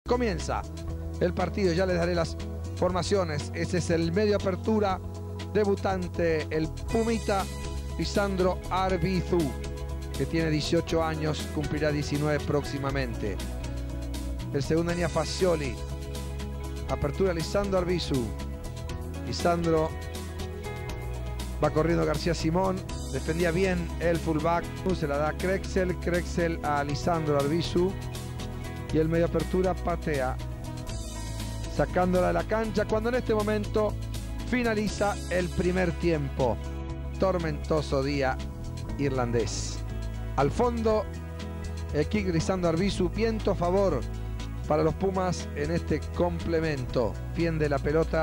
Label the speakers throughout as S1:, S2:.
S1: Comienza el partido, ya les daré las formaciones. Ese es el medio apertura, debutante, el Pumita Lisandro Arbizu, que tiene 18 años, cumplirá 19 próximamente. El segundo Nia Fagioli. Apertura Lisandro Arbizu. Lisandro va corriendo García Simón. Defendía bien el fullback. Se la da Krexel. Krexel a Lisandro Arbizu. Y el medio apertura patea, sacándola de la cancha, cuando en este momento finaliza el primer tiempo. Tormentoso día irlandés. Al fondo, el kick Lisandro Arbizu. Viento a favor para los Pumas en este complemento. Fiende la pelota.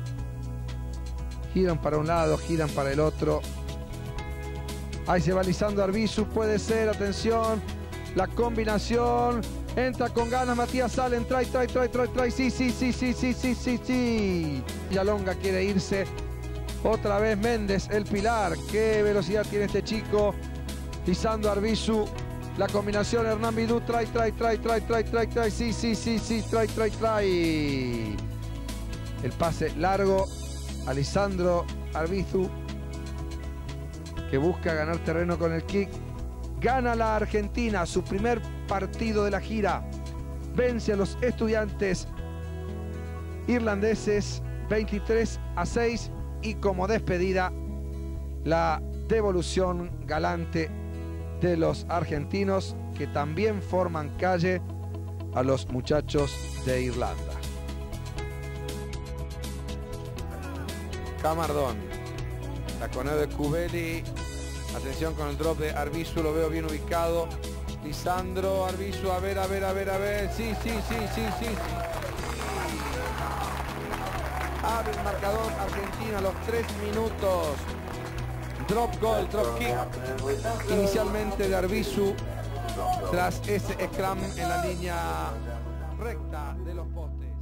S1: Giran para un lado, giran para el otro. Ahí se va Lisandro Arbizu. Puede ser, atención, la combinación. Entra con ganas Matías Allen, trae, sí. Yalonga quiere irse. Otra vez Méndez, el pilar. Qué velocidad tiene este chico. Lisandro Arbizu. La combinación Hernán Bidú, trae, sí, trae. El pase largo a Lisandro Arbizu, que busca ganar terreno con el kick. Gana la Argentina su primer partido de la gira. Vence a los Estudiantes irlandeses 23-6 y como despedida la devolución galante de los argentinos, que también forman calle a los muchachos de Irlanda. Camardón, taconeo de Cubelli. Atención con el drop de Arbizu, lo veo bien ubicado. Lisandro Arbizu, a ver. Sí. Abre el marcador Argentina a los 3 minutos. Drop goal, drop kick. Inicialmente de Arbizu, tras ese scrum en la línea recta de los postes.